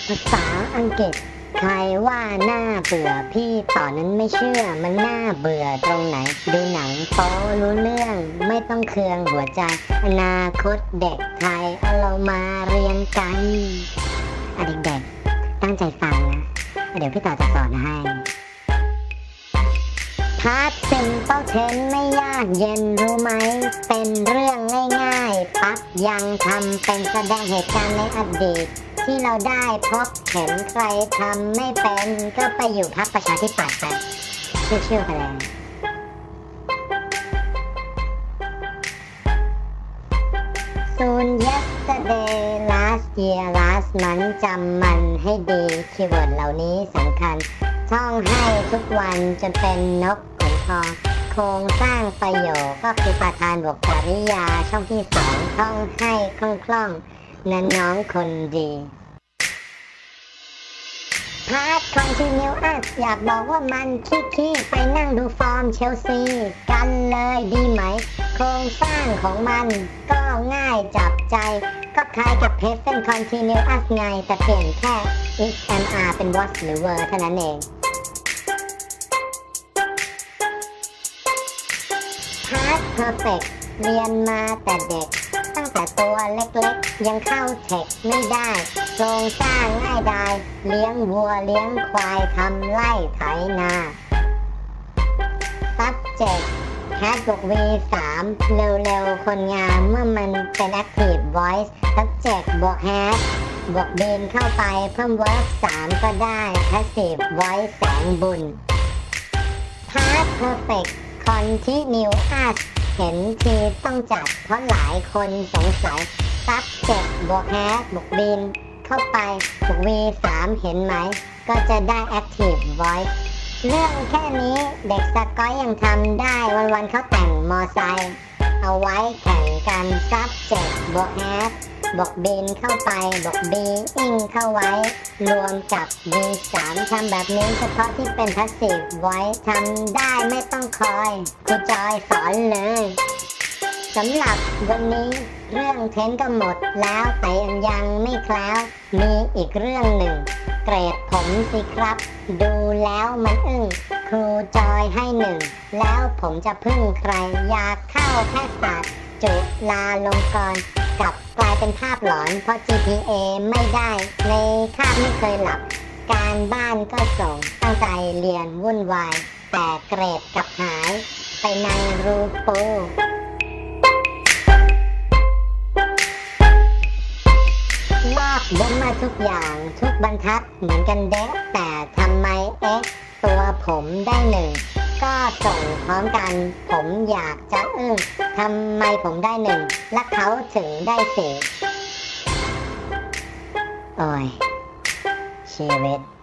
ภาษาอังกฤษใครว่าน่าเบื่อพี่ต่อนั้นไม่เชื่อมันน่าเบื่อตรงไหนดูหนังโป๊รู้เรื่องไม่ต้องเคืองหัวใจอนาคตเด็กไทยเอาเรามาเรียนกันเด็กๆตั้งใจฟังนะเดี๋ยวพี่ต่อจะสอนให้พาร์ทซิมเปิลเทนไม่ยากเย็นรู้ไหมเป็นเรื่องง่ายๆปั๊บยังทำเป็นแสดงเหตุการณ์ในอดีตที่เราได้พบเห็นใครทำไม่เป็นก็ไปอยู่พรรคประชาธิปัตย์ไปชื่อๆไปเลยSoon yesterday last year last month จำมันให้ดีคีย์เวิร์ดเหล่านี้สำคัญท่องให้ทุกวันจนเป็นนกขุนทองโครงสร้างประโยคก็คือประธานบวกกริยาช่องที่2ท่องให้คล่องๆนั้นน้องคนดีพาร์ท continuous อยากบอกว่ามันขี้ไปนั่งดูฟอร์มเชลซีกันเลยดีไหมโครงสร้างของมันก็ง่ายจับใจก็คล้ายกับ present continuous ไงแต่เปลี่ยนแค่ is am are เป็น was หรือ were เท่านั้นเองพาร์ท perfect เรียนมาแต่เด็กตั้งแต่ตัวเล็กๆยังเข้าเทคไม่ได้โครงสร้างง่ายดายเลี้ยงวัวเลี้ยงควายทำไร่ไถนา subject had บวก v3 เร็วๆคนงามเมื่อมันเป็น active voice subject บวก had บวก been เข้าไปเพิ่ม verb 3ก็ได้ passive voice แสงบุญ past perfect continuous เห็นทีต้องจัดเพราะหลายคนสงสัย subject บวก had บวก been เข้าไปบวก v3 เห็นไหมก็จะได้ active voice เรื่องแค่นี้เด็กสกอยยังทำได้วันๆเขาแต่งมอไซค์เอาไว้แข่งกัน subject บวก had บวก been เข้าไปบวก being เข้าไว้รวมกับ v3 ทำแบบนี้เฉพาะที่เป็น passive voice ทำได้ไม่ต้องคอยครูจอยสอนเลยสำหรับวันนี้เรื่องเทนก็หมดแล้วแต่ยังไม่แคล้วมีอีกเรื่องหนึ่งเกรดผมสิครับดูแล้วมันอึ้งครูจอยให้1แล้วผมจะพึ่งใครอยากเข้าแพทยศาสตร์จุฬาลงกรณ์กลับกลายเป็นภาพหลอนเพราะ GPA ไม่ได้ในคาบไม่เคยหลับการบ้านก็ส่งตั้งใจเรียนวุ่นวายแต่เกรดกลับหายไปในรูปูลอกบนมาทุกอย่างทุกบรรทัดเหมือนกันเด็กแต่ทำไมตัวผมได้1ก็ส่งพร้อมกันผมอยากจะอึ้งทำไมผมได้1และเขาถึงได้4โอ้ยชีวิต